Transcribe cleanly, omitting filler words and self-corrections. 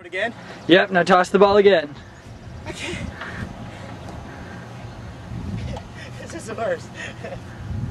Again? Yep, now toss the ball again. This is the worst.